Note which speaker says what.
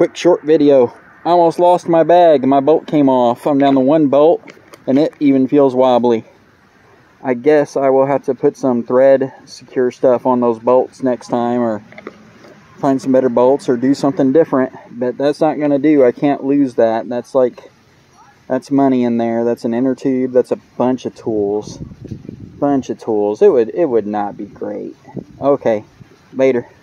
Speaker 1: quick short video. I almost lost my bag and my bolt came off. I'm down to one bolt and it even feels wobbly. I guess I will have to put some thread secure stuff on those bolts next time, or find some better bolts or do something different. But that's not gonna do. I can't lose that. That's money in there. That's an inner tube. That's a bunch of tools. It would not be great. Okay, later.